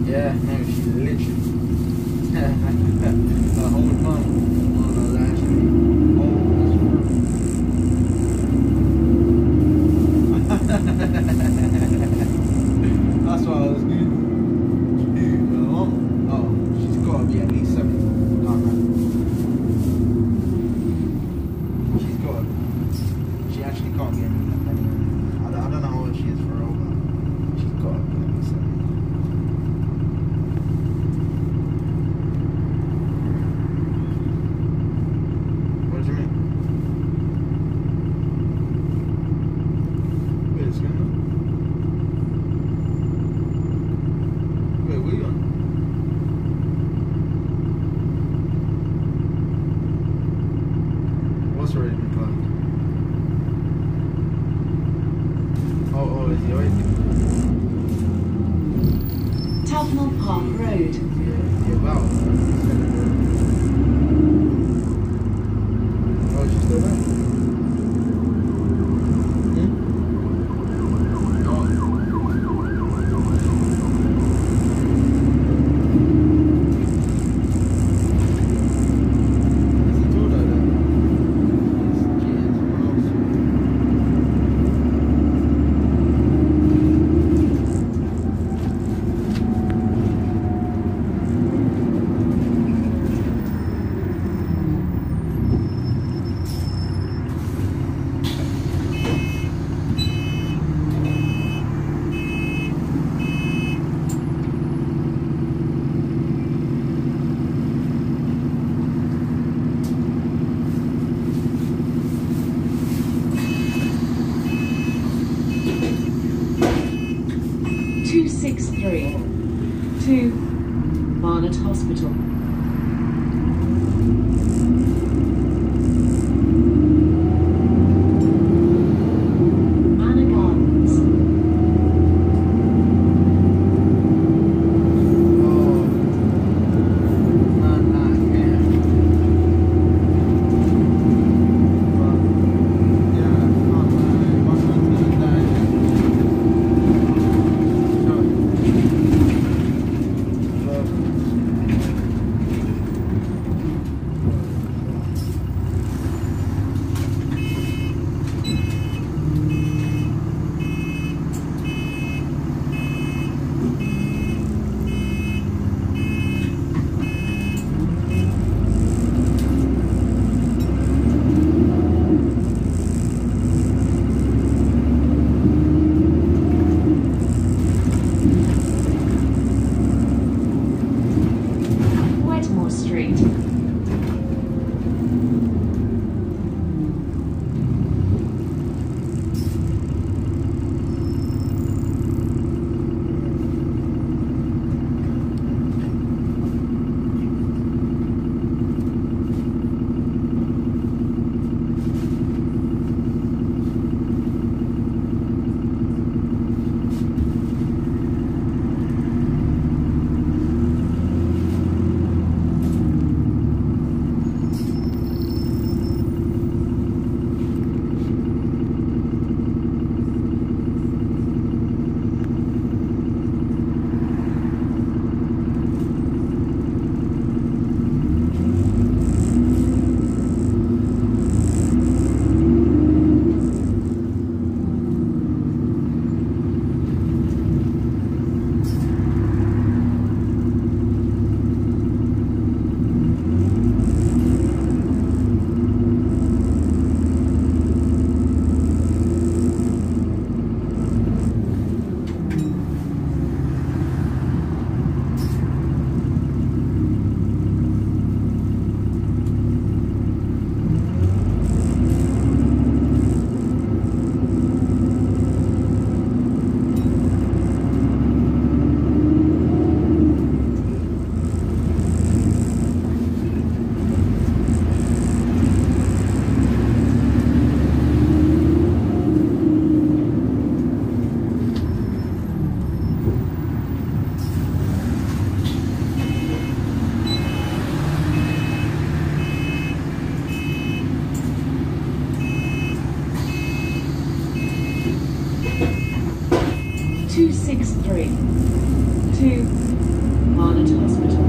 Yeah, no, she literally. The whole time. Oh, no, actually. Oh, that's why I was good. Oh, she's got to be at least 70. No, no. She's got to be. She actually can't be any. I don't know how old she is for her, but she's got to be at least 70. What do you mean? Wait, it's going on? Wait, what are you on? What's already been climbed? Oh, is he already? Tufnell Park Road. Yeah, wow. Oh, she's still there? To Barnet Hospital. Manor Gardens. to Barnet Hospital.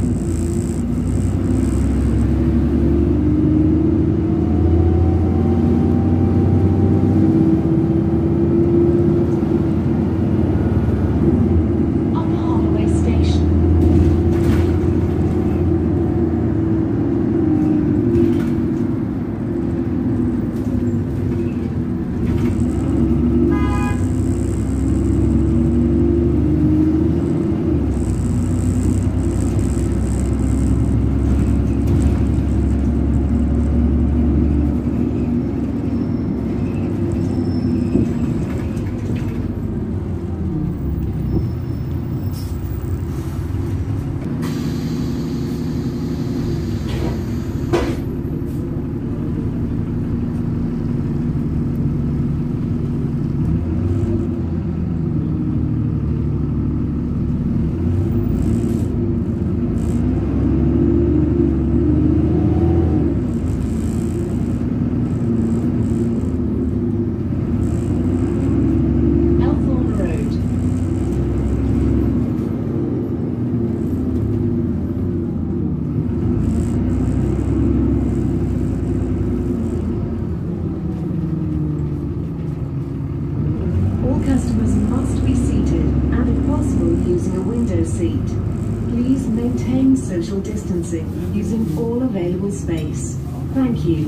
Customers must be seated and, if possible, using a window seat. Please maintain social distancing using all available space. Thank you.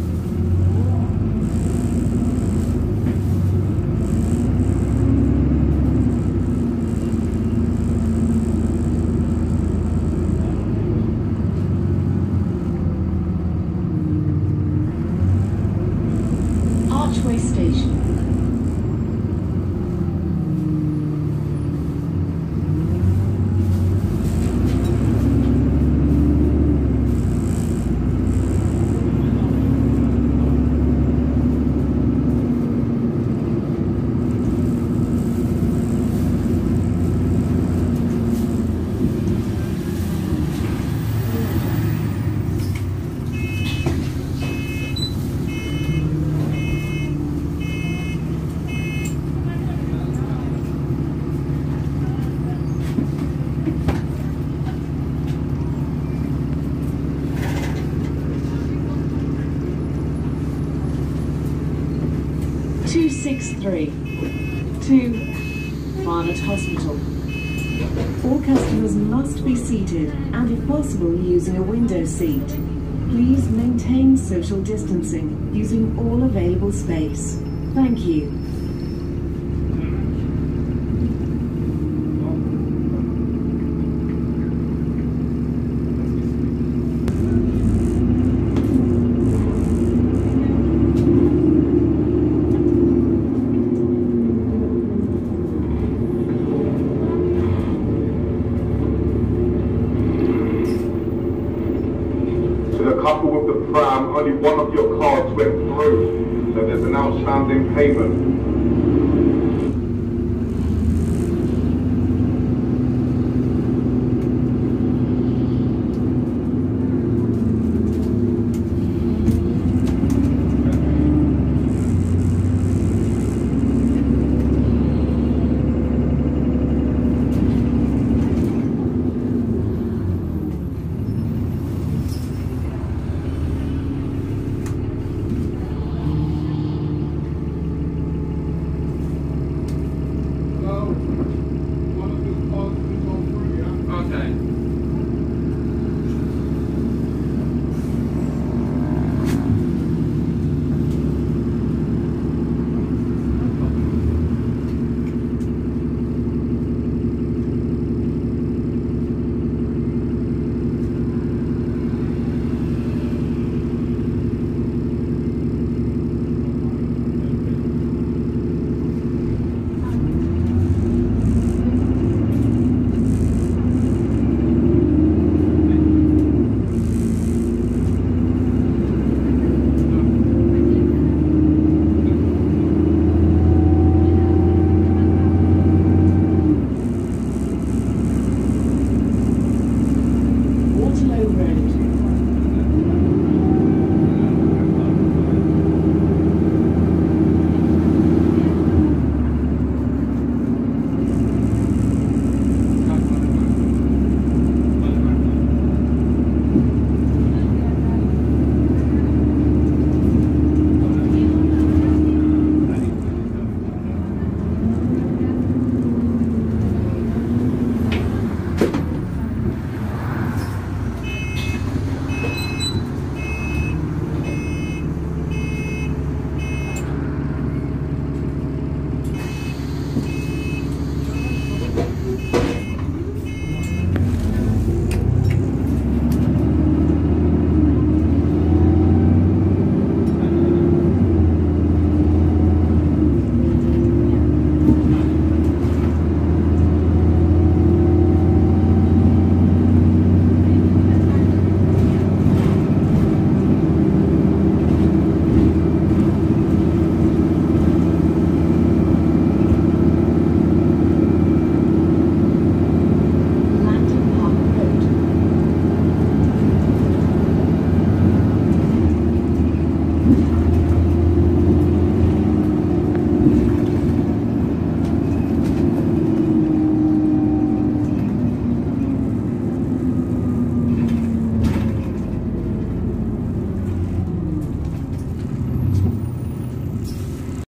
Archway Station. to Barnet Hospital. All customers must be seated and, if possible, using a window seat. Please maintain social distancing using all available space. Thank you. Couple with the pram, only one of your cards went through, so there's an outstanding payment.